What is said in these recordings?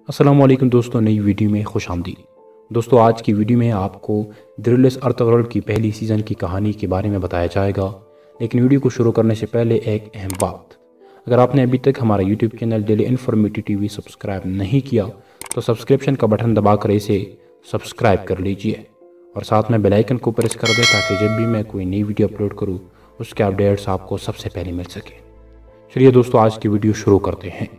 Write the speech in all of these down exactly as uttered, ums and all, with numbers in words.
السلام علیکم دوستوں، نئی ویڈیو میں خوش آمدید۔ دوستوں آج کی ویڈیو میں آپ کو درلس ارطغرل کی پہلی سیزن کی کہانی کے بارے میں بتایا جائے گا، لیکن ویڈیو کو شروع کرنے سے پہلے ایک اہم بات۔ اگر آپ نے ابھی تک ہمارا YouTube channel Daily Informative T V subscribe نہیں کیا تو سبسکرپشن کا بٹن دبا کر اسے سبسکرائب کر لیجئے اور ساتھ میں بیل آئیکن کو پریس کر دیں تاکہ جب بھی میں کوئی نئی ویڈیو اپلوڈ کروں اس کے اپڈیٹس آپ کو سب سے پہلے مل سکے۔ چلیے دوستوں آج کی ویڈیو شروع کرتے ہیں۔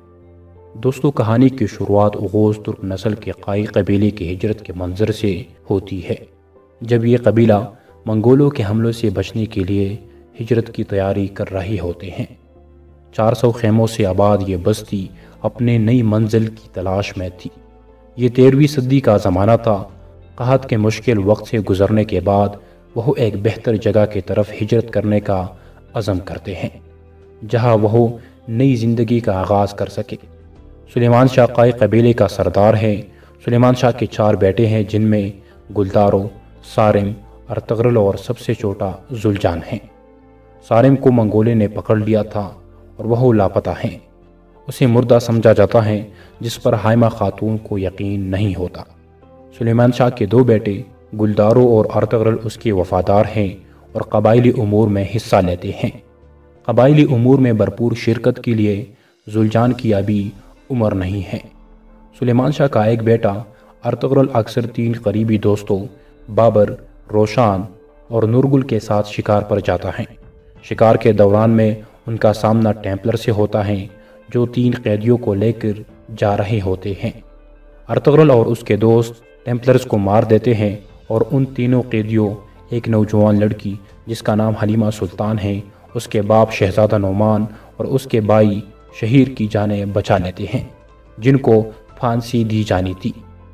دوستو کہانی کی شروعات اوغوز ترک نسل کے قائی قبیلے کی ہجرت کے منظر سے ہوتی ہے، جب یہ قبیلہ منگولوں کے حملوں سے بچنے کے لیے ہجرت کی تیاری کر رہے ہوتے ہیں۔ چار سو خیموں سے آباد یہ بستی اپنے نئی منزل کی تلاش میں تھی۔ یہ تیرہویں صدی کا زمانہ تھا۔ قحط کے مشکل وقت سے گزرنے کے بعد وہ ایک بہتر جگہ کی طرف ہجرت کرنے کا عزم کرتے ہیں جہاں وہ نئی زندگی کا آغاز کر سکے۔ سلیمان شاہ قائی قبیلے کا سردار ہے۔ سلیمان شاہ کے چار بیٹے ہیں جن میں گلدارو، سارم، ارطغرل اور سب سے چھوٹا زلجان ہیں۔ سارم کو منگولے نے پکڑ لیا تھا اور وہ لاپتہ ہیں۔ اسے مردہ سمجھا جاتا ہے جس پر حائمہ خاتون کو یقین نہیں ہوتا۔ سلیمان شاہ کے دو بیٹے گلدارو اور ارطغرل اس کے وفادار ہیں اور قبائلی امور میں حصہ لیتے ہیں۔ قبائلی امور میں بھرپور شرکت کے لیے زلجان کی ابھی عمر نہیں ہے۔ سلیمان شاہ کا ایک بیٹا ارطغرل اکثر تین قریبی دوستوں بابر، روشان اور نورگل کے ساتھ شکار پر جاتا ہے۔ شکار کے دوران میں ان کا سامنا ٹیمپلر سے ہوتا ہے جو تین قیدیوں کو لے کر جا رہے ہوتے ہیں۔ ارطغرل اور اس کے دوست ٹیمپلرز کو مار دیتے ہیں اور ان تینوں قیدیوں ایک نوجوان لڑکی جس کا نام حلیمہ سلطان ہے، اس کے باپ شہزادہ نعمان اور اس کے بھائی شہیر کی جانیں بچا لیتے ہیں جن کو پھانسی دی جانی تھی۔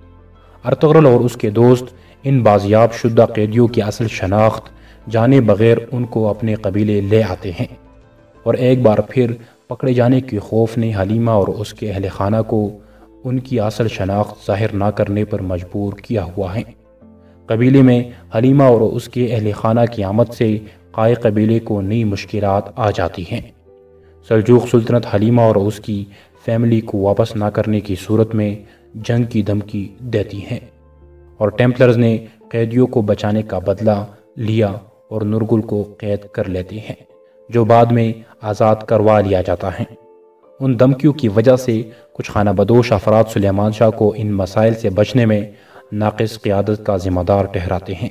ارطغرل اور اس کے دوست ان بازیاب شدہ قیدیوں کی اصل شناخت جانے بغیر ان کو اپنے قبیلے لے آتے ہیں اور ایک بار پھر پکڑے جانے کے خوف نے حلیمہ اور اس کے اہل خانہ کو ان کی اصل شناخت ظاہر نہ کرنے پر مجبور کیا ہوا ہے۔ قبیلے میں حلیمہ اور اس کے اہل خانہ کی آمد سے قائی قبیلے کو نئی مشکلات آ جاتی ہیں۔ سلجوق سلطنت حلیمہ اور اس کی فیملی کو واپس نہ کرنے کی صورت میں جنگ کی دھمکی دیتی ہیں اور ٹیمپلرز نے قیدیوں کو بچانے کا بدلہ لیا اور نورگل کو قید کر لیتے ہیں جو بعد میں آزاد کروا لیا جاتا ہے۔ ان دھمکیوں کی وجہ سے کچھ خانہ بدوش افراد سلیمان شاہ کو ان مسائل سے بچنے میں ناقص قیادت کا ذمہ دار ٹھہراتے ہیں۔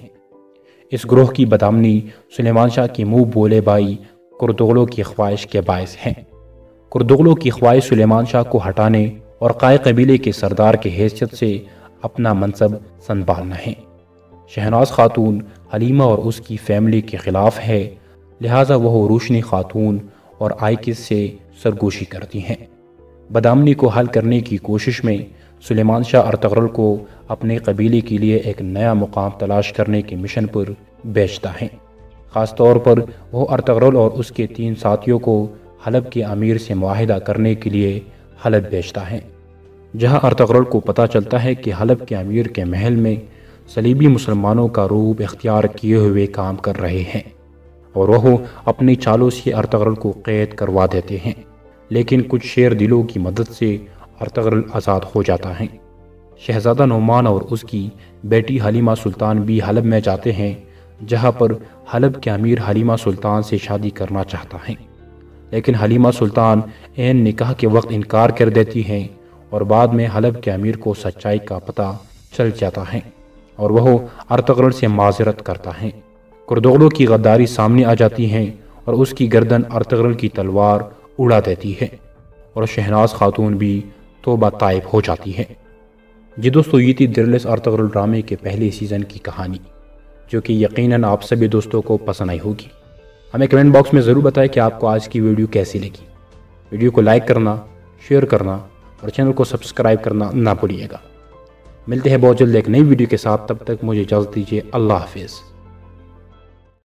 اس گروہ کی بدامنی سلیمان شاہ کی منہ بولے بھائی کردغلوں کی خواہش کے باعث ہیں۔ کردغلوں کی خواہش سلیمان شاہ کو ہٹانے اور قائی قبیلے کے سردار کی حیثیت سے اپنا منصب سنبھالنا ہے۔ شہناز خاتون حلیمہ اور اس کی فیملی کے خلاف ہے، لہٰذا وہ روشنی خاتون اور آئیکس سے سرگوشی کرتی ہیں۔ بدامنی کو حل کرنے کی کوشش میں سلیمان شاہ ارطغرل کو اپنے قبیلے کے لیے ایک نیا مقام تلاش کرنے کے مشن پر بھیجتا ہے۔ خاص طور پر وہ ارطغرل اور اس کے تین ساتھیوں کو حلب کے امیر سے معاہدہ کرنے کے لیے حلب بھیجتا ہے، جہاں ارطغرل کو پتہ چلتا ہے کہ حلب کے امیر کے محل میں صلیبی مسلمانوں کا روب اختیار کیے ہوئے کام کر رہے ہیں اور وہ اپنی چالوں سے ارطغرل کو قید کروا دیتے ہیں، لیکن کچھ شیر دلوں کی مدد سے ارطغرل آزاد ہو جاتا ہے۔ شہزادہ نعمان اور اس کی بیٹی حلیمہ سلطان بھی حلب میں جاتے ہیں جہاں پر حلب کے امیر حلیمہ سلطان سے شادی کرنا چاہتا ہے، لیکن حلیمہ سلطان عین نکاح کے وقت انکار کر دیتی ہیں اور بعد میں حلب کے امیر کو سچائی کا پتہ چل جاتا ہے اور وہ ارطغرل سے معذرت کرتا ہے۔ کردغلوں کی غداری سامنے آ جاتی ہیں اور اس کی گردن ارطغرل کی تلوار اڑا دیتی ہے اور شہناز خاتون بھی توبہ طائب ہو جاتی ہے۔ جی دوستو یہ تھی درلس ارطغرل ڈرامے کے پہلے سیزن کی کہانی جو کہ یقیناً آپ سبھی دوستوں کو پسند آئی ہوگی۔ ہمیں کمنٹ باکس میں ضرور بتائیں کہ آپ کو آج کی ویڈیو کیسی لگی۔ ویڈیو کو لائک کرنا، شیئر کرنا اور چینل کو سبسکرائب کرنا نہ بھولیے گا۔ ملتے ہیں بہت جلد ایک نئی ویڈیو کے ساتھ، تب تک مجھے اجازت دیجیے۔ اللہ حافظ۔